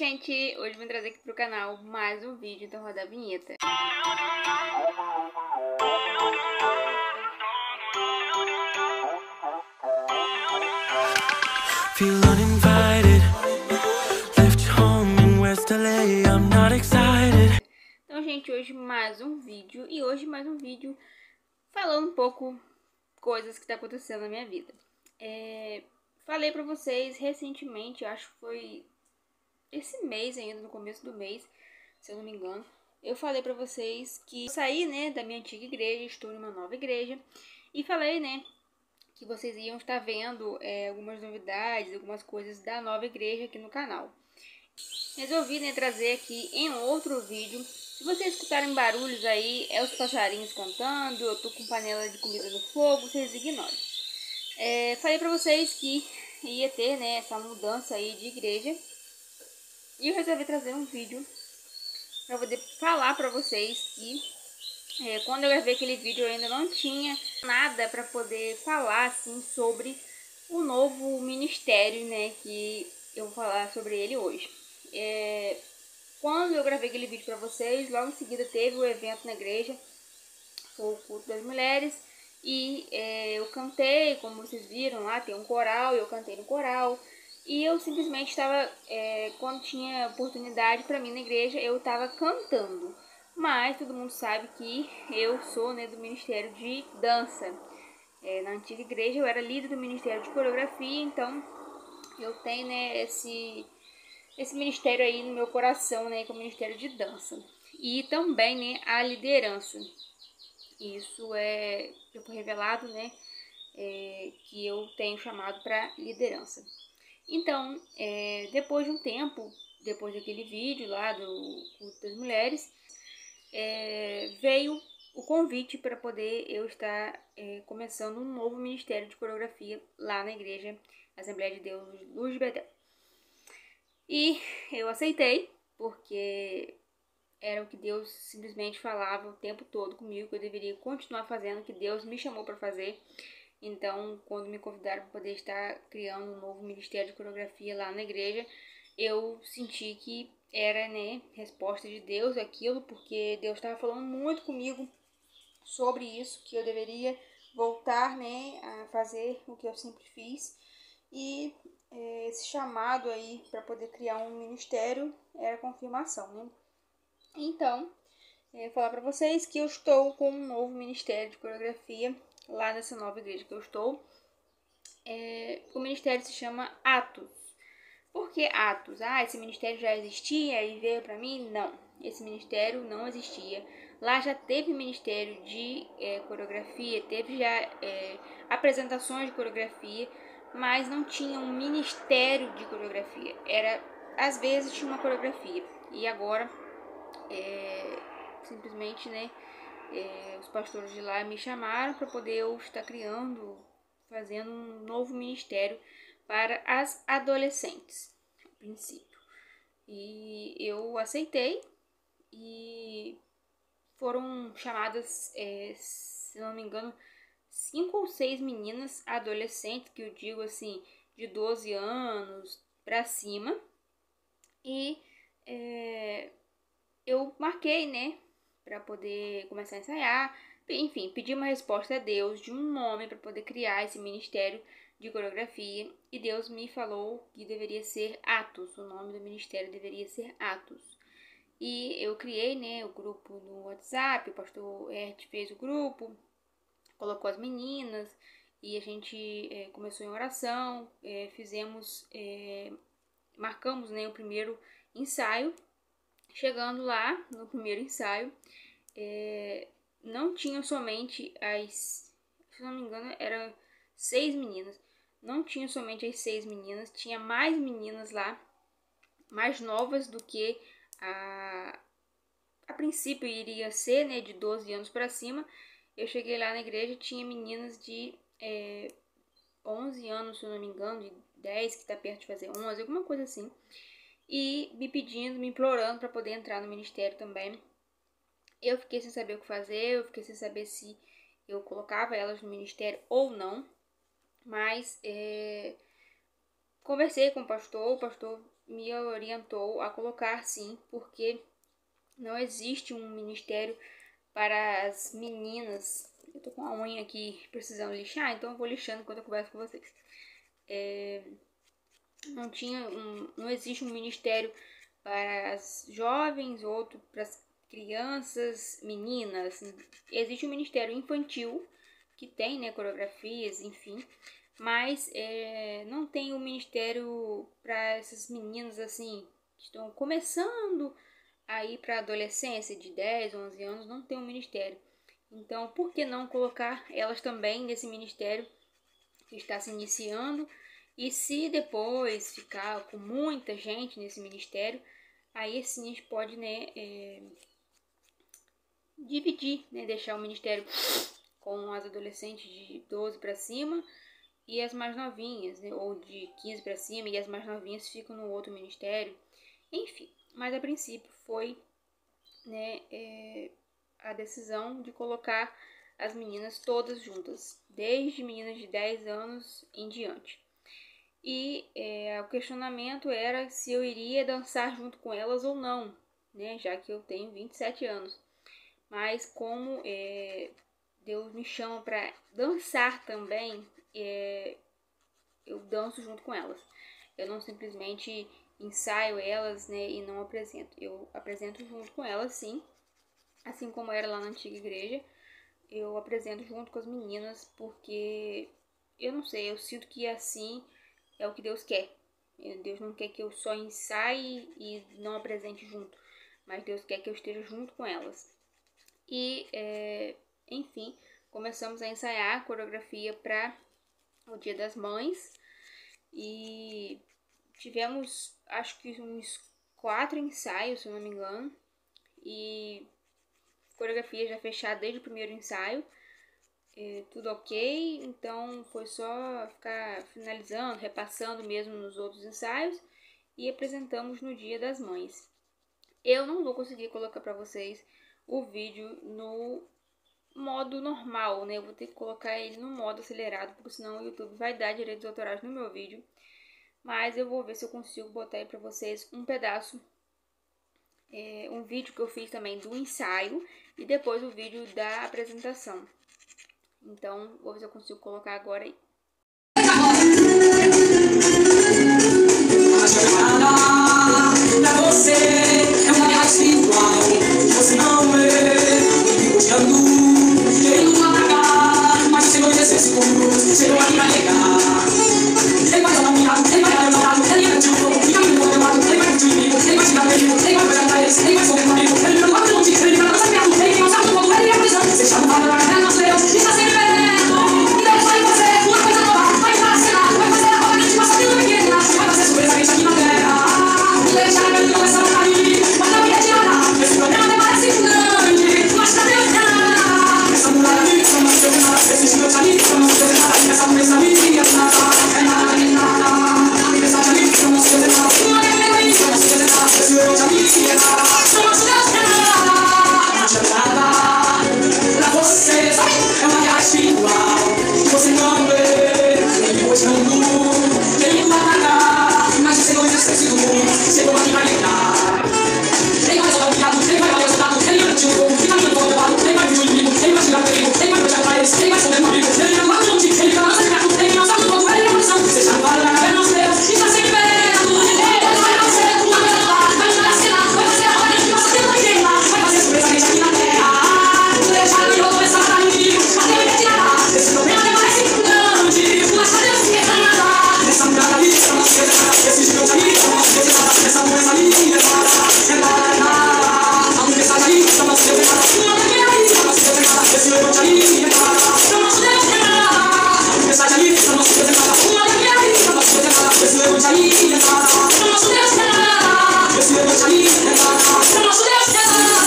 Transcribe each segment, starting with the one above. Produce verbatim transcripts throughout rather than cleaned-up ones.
gente! Hoje vim trazer aqui pro canal mais um vídeo, então roda a vinheta. Feel uninvited, left home in West L A, I'm not excited. Então, gente, hoje mais um vídeo, e hoje mais um vídeo falando um pouco coisas que tá acontecendo na minha vida. É, falei pra vocês recentemente, acho que foi esse mês ainda, no começo do mês, se eu não me engano, eu falei pra vocês que eu saí, né, da minha antiga igreja, estou em uma nova igreja, e falei, né, que vocês iam estar vendo é, algumas novidades, algumas coisas da nova igreja aqui no canal. Resolvi, né, trazer aqui em outro vídeo. Se vocês escutarem barulhos aí, é os passarinhos cantando, eu tô com panela de comida no fogo, vocês ignorem. É, falei pra vocês que ia ter, né, essa mudança aí de igreja. E eu resolvi trazer um vídeo para poder falar para vocês que é, quando eu gravei aquele vídeo eu ainda não tinha nada para poder falar assim sobre o novo ministério, né, que eu vou falar sobre ele hoje. É, quando eu gravei aquele vídeo para vocês, logo em seguida teve o evento na igreja, foi o culto das mulheres, e é, eu cantei, como vocês viram lá, tem um coral, eu cantei no coral. E eu simplesmente estava, é, quando tinha oportunidade para mim na igreja, eu estava cantando. Mas todo mundo sabe que eu sou, né, do Ministério de Dança. É, na antiga igreja eu era líder do Ministério de Coreografia, então eu tenho, né, esse, esse ministério aí no meu coração, né, que é o Ministério de Dança. E também, né, a liderança. Isso é, eu fui revelado, né, é, que eu tenho chamado para liderança. Então, é, depois de um tempo, depois daquele vídeo lá do culto das mulheres, é, veio o convite para poder eu estar é, começando um novo ministério de coreografia lá na igreja Assembleia de Deus Luz de Betel. E eu aceitei, porque era o que Deus simplesmente falava o tempo todo comigo, que eu deveria continuar fazendo o que Deus me chamou para fazer. Então, quando me convidaram para poder estar criando um novo ministério de coreografia lá na igreja, eu senti que era, né, resposta de Deus aquilo, porque Deus estava falando muito comigo sobre isso, que eu deveria voltar, né, a fazer o que eu sempre fiz. E é, esse chamado aí para poder criar um ministério era confirmação, né? Então, eu vou falar para vocês que eu estou com um novo ministério de coreografia lá nessa nova igreja que eu estou. É, o ministério se chama Atos. Por que Atos? Ah, esse ministério já existia e veio para mim? Não, esse ministério não existia. Lá já teve ministério de é, coreografia, teve já é, apresentações de coreografia, mas não tinha um ministério de coreografia. Era, às vezes tinha uma coreografia, e agora é, simplesmente, né, é, os pastores de lá me chamaram para poder eu estar criando, fazendo um novo ministério para as adolescentes, a princípio. E eu aceitei, e foram chamadas, é, se não me engano, cinco ou seis meninas adolescentes, que eu digo assim, de doze anos para cima. E é, eu marquei, né, para poder começar a ensaiar. Enfim, pedi uma resposta a Deus de um nome para poder criar esse ministério de coreografia, e Deus me falou que deveria ser Atos, o nome do ministério deveria ser Atos. E eu criei, né, o grupo no WhatsApp, o pastor Ert fez o grupo, colocou as meninas, e a gente é, começou em oração, é, fizemos, é, marcamos, né, o primeiro ensaio. Chegando lá, no primeiro ensaio, é, não tinham somente as, se não me engano, eram seis meninas. Não tinha somente as seis meninas, tinha mais meninas lá, mais novas do que a, a princípio iria ser, né, de doze anos para cima. Eu cheguei lá na igreja, tinha meninas de é, onze anos, se eu não me engano, de dez, que está perto de fazer onze, alguma coisa assim. E me pedindo, me implorando para poder entrar no ministério também. Eu fiquei sem saber o que fazer, eu fiquei sem saber se eu colocava elas no ministério ou não. Mas é, conversei com o pastor, o pastor me orientou a colocar sim, porque não existe um ministério para as meninas. Eu tô com a unha aqui precisando lixar, então eu vou lixando enquanto eu converso com vocês. É, não tinha um, não existe um ministério para as jovens, outro para as crianças, meninas. Existe um ministério infantil que tem, né, coreografias, enfim, mas é, não tem um ministério para essas meninas assim que estão começando aí para a adolescência de dez, onze anos, não tem um ministério. Então, por que não colocar elas também nesse ministério que está se iniciando? E se depois ficar com muita gente nesse ministério, aí sim a gente pode, né, é, dividir, né, deixar o ministério com as adolescentes de doze para cima e as mais novinhas, né, ou de quinze para cima, e as mais novinhas ficam no outro ministério. Enfim, mas a princípio foi, né, é, a decisão de colocar as meninas todas juntas, desde meninas de dez anos em diante. E é, o questionamento era se eu iria dançar junto com elas ou não, né, já que eu tenho vinte e sete anos. Mas como é, Deus me chama para dançar também, é, eu danço junto com elas. Eu não simplesmente ensaio elas, né, e não apresento. Eu apresento junto com elas, sim. Assim como era lá na antiga igreja, eu apresento junto com as meninas, porque eu não sei, eu sinto que assim é o que Deus quer. Deus não quer que eu só ensaie e não apresente junto, mas Deus quer que eu esteja junto com elas. E, é, enfim, começamos a ensaiar a coreografia para o Dia das Mães. E tivemos, acho que uns quatro ensaios, se eu não me engano. E coreografia já fechada desde o primeiro ensaio. É, tudo ok, então foi só ficar finalizando, repassando mesmo nos outros ensaios e apresentamos no Dia das Mães. Eu não vou conseguir colocar para vocês o vídeo no modo normal, né? Eu vou ter que colocar ele no modo acelerado, porque senão o YouTube vai dar direitos autorais no meu vídeo. Mas eu vou ver se eu consigo botar aí para vocês um pedaço, é, um vídeo que eu fiz também do ensaio e depois o vídeo da apresentação. Então, vou ver se eu consigo colocar agora aí. Pra você é uma guerra espiritual. Você não vê, buscando, querendo atacar, mas o Senhor Jesus chegou aqui pra negar. Ele vai dar um mirado, ele vai dar um mirado, ele vai te fogo, fica muito do meu lado, ele vai curtir comigo, ele vai te dar beijo, ele vai olhar pra eles, ele vai sorrir comigo, ele não vai ter um dia, ele vai dar nossa perto, ele tem nossa fogo, ele é a prisão, você chama o Pai da é nosso Deus, está sempre perto, e Deus vai fazer uma coisa nova, vai fascinar, vai fazer a roda grande, passa pela pequena, vai fazer surpresamente aqui na terra, e deixar a grande começar a cair, mas não me retirar, esse problema nem parece grande, mas pra Deus nada, essa muralha ali, não vai ser nada, esse gigante ali, não vai ser nada, essa doença ali, é nada, é nada, é nada, a tempestade ali, não vai ser nada, uma guerra ali, não vai ser nada, esse gigante ali, é nada, não vai ser nada, não adianta nada, pra você, é uma guerra espiritual, você não vê, ele buscando, ele vai atacar, mas o Senhor Jesus chegou aqui pra lidar. Ele vai jogar o viado, ele vai dar o resultado, ele vai te o fogo, fica no todo lado, ele vai vir o inimigo, ele vai tirar o perigo, ele vai puxar pra eles, ele vai sofrer comigo, ele não vai longe, ele vai lançar perto, ele não sabe o fogo, ele é a missão, você já vai lá, é nosso Deus, está sempre perto, ele vai fazer uma coisa lá, vai te dar sinal, vai fazer a roda que passa pela guerra, vai fazer surpresamente aqui na terra, vou deixar ele começar a cair, mas ele vai tirar, esse problema nem parece grande, mas cadê você que é nada, essa muralha ali, essa nossa coisa nada, esse gigante ali, essa nossa coisa nada, essa doença ali, é nada, é nada, é nada, a tempestade ali, essa nossa coisa nada, uma guerra ali, essa nossa coisa nada, esse gigante ali, é nada, essa nossa Deus é nada, a tempestade ali, essa nossa coisa nada, uma guerra ali, essa nossa coisa nada, esse gigante ali, é nada, essa nossa Deus é nada, esse gigante ali, é nada, essa nossa Deus é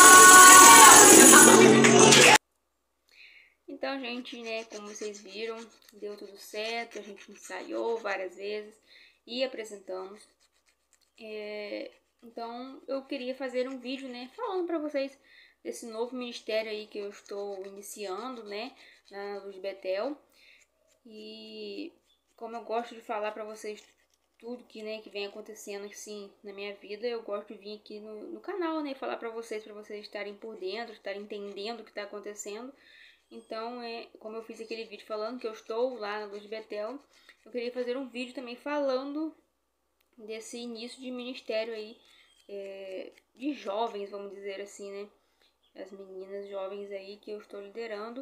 nada. Então, gente, né, como vocês viram, deu tudo certo, a gente ensaiou várias vezes e apresentamos. É, então, eu queria fazer um vídeo, né, falando pra vocês desse novo ministério aí que eu estou iniciando, né, na Luz de Betel. E como eu gosto de falar pra vocês tudo que, né, que vem acontecendo assim na minha vida, eu gosto de vir aqui no, no canal, né, falar pra vocês, pra vocês estarem por dentro, estarem entendendo o que tá acontecendo. Então, é, como eu fiz aquele vídeo falando que eu estou lá na Luz de Betel, eu queria fazer um vídeo também falando desse início de ministério aí, é, de jovens, vamos dizer assim, né, as meninas jovens aí que eu estou liderando.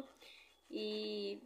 E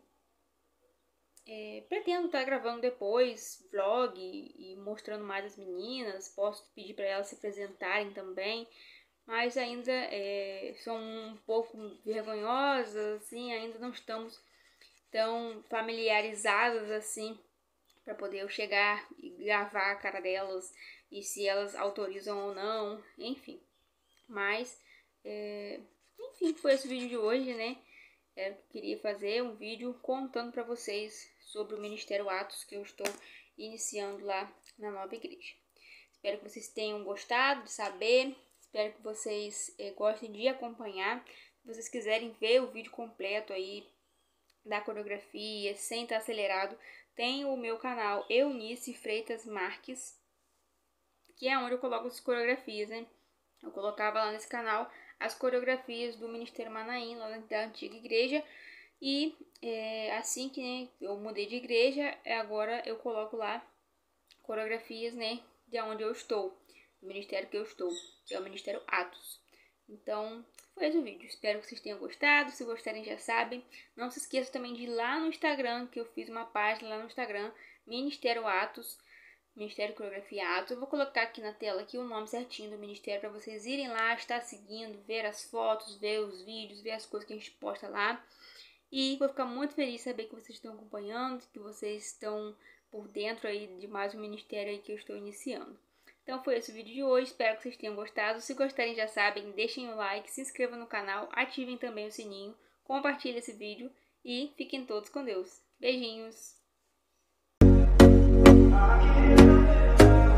É, pretendo estar gravando depois vlog e, e mostrando mais as meninas. Posso pedir para elas se apresentarem também, mas ainda é, são um pouco vergonhosas, assim, ainda não estamos tão familiarizadas assim para poder eu chegar e gravar a cara delas e se elas autorizam ou não, enfim. Mas, é, enfim, foi esse vídeo de hoje, né? Eu queria fazer um vídeo contando para vocês sobre o Ministério Atos que eu estou iniciando lá na nova igreja. Espero que vocês tenham gostado de saber, espero que vocês eh, gostem de acompanhar. Se vocês quiserem ver o vídeo completo aí da coreografia, sem estar acelerado, tem o meu canal Eunice Freitas Marques, que é onde eu coloco as coreografias, né? Eu colocava lá nesse canal as coreografias do Ministério Manaim, lá da antiga igreja. E é, assim que, né, eu mudei de igreja, agora eu coloco lá coreografias, né, de onde eu estou, do ministério que eu estou, que é o Ministério Atos. Então, foi esse o vídeo. Espero que vocês tenham gostado. Se gostarem, já sabem. Não se esqueça também de ir lá no Instagram, que eu fiz uma página lá no Instagram, Ministério Atos. Ministério Coreografia Atos. Eu vou colocar aqui na tela aqui o nome certinho do ministério para vocês irem lá, estar seguindo, ver as fotos, ver os vídeos, ver as coisas que a gente posta lá. E vou ficar muito feliz de saber que vocês estão acompanhando, que vocês estão por dentro aí de mais um ministério aí que eu estou iniciando. Então foi esse o vídeo de hoje, espero que vocês tenham gostado. Se gostarem, já sabem, deixem o like, se inscrevam no canal, ativem também o sininho, compartilhem esse vídeo e fiquem todos com Deus. Beijinhos!